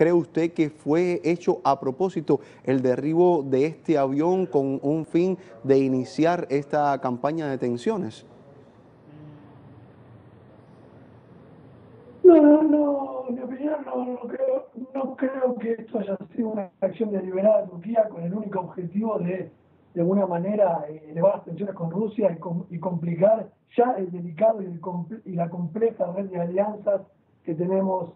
¿Cree usted que fue hecho a propósito el derribo de este avión con un fin de iniciar esta campaña de tensiones? No, en mi opinión no creo que esto haya sido una acción deliberada de Turquía con el único objetivo de alguna manera, elevar las tensiones con Rusia y complicar ya el delicado y la compleja red de alianzas que tenemos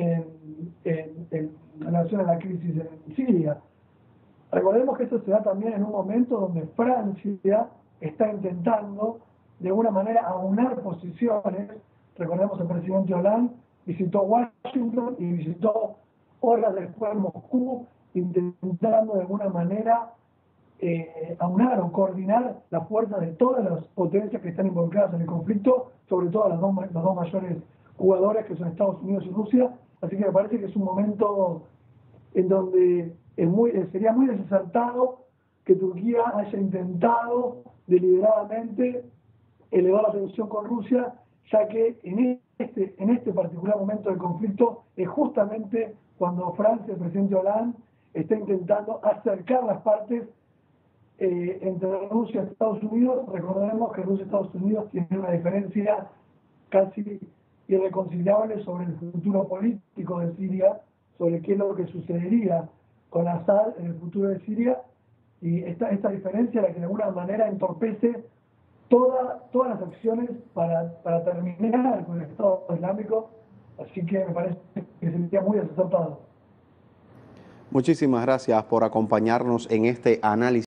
en relación a la crisis en Siria. Recordemos que esto se da también en un momento donde Francia está intentando de alguna manera aunar posiciones. Recordemos el presidente Hollande visitó Washington y visitó horas después Moscú, intentando de alguna manera aunar o coordinar las fuerzas de todas las potencias que están involucradas en el conflicto, sobre todo los dos mayores jugadores que son Estados Unidos y Rusia. Así que me parece que es un momento en donde sería muy desacertado que Turquía haya intentado deliberadamente elevar la tensión con Rusia, ya que en este particular momento del conflicto es justamente cuando Francia, el presidente Hollande, está intentando acercar las partes entre Rusia y Estados Unidos. Recordemos que Rusia y Estados Unidos tienen una diferencia casi irreconciliable sobre el futuro político de Siria, sobre qué es lo que sucedería con Assad en el futuro de Siria, y esta diferencia es la que de alguna manera entorpece todas las acciones para terminar con el Estado Islámico. Así que me parece que sería muy desacertado. Muchísimas gracias por acompañarnos en este análisis.